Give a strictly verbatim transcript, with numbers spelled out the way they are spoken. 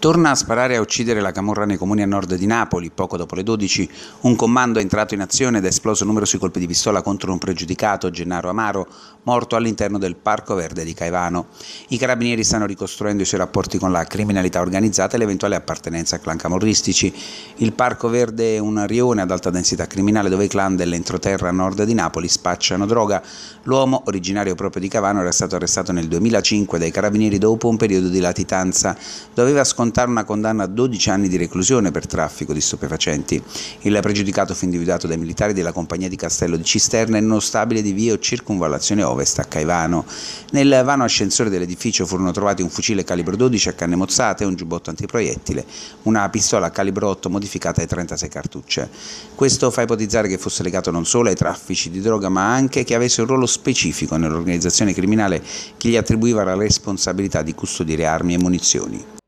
Torna a sparare e a uccidere la camorra nei comuni a nord di Napoli. Poco dopo le dodici un comando è entrato in azione ed ha esploso numerosi colpi di pistola contro un pregiudicato, Gennaro Amaro, morto all'interno del Parco Verde di Caivano. I carabinieri stanno ricostruendo i suoi rapporti con la criminalità organizzata e l'eventuale appartenenza a clan camorristici. Il Parco Verde è un rione ad alta densità criminale dove i clan dell'entroterra a nord di Napoli spacciano droga. L'uomo, originario proprio di Caivano, era stato arrestato nel duemilacinque dai carabinieri dopo un periodo di latitanza. Doveva scontare una condanna a dodici anni di reclusione per traffico di stupefacenti. Il pregiudicato fu individuato dai militari della compagnia di Castello di Cisterna in uno stabile di via Circonvallazione Ovest a Caivano. Nel vano ascensore dell'edificio furono trovati un fucile calibro dodici a canne mozzate, un giubbotto antiproiettile, una pistola a calibro otto modificata e trentasei cartucce. Questo fa ipotizzare che fosse legato non solo ai traffici di droga ma anche che avesse un ruolo specifico nell'organizzazione criminale che gli attribuiva la responsabilità di custodire armi e munizioni.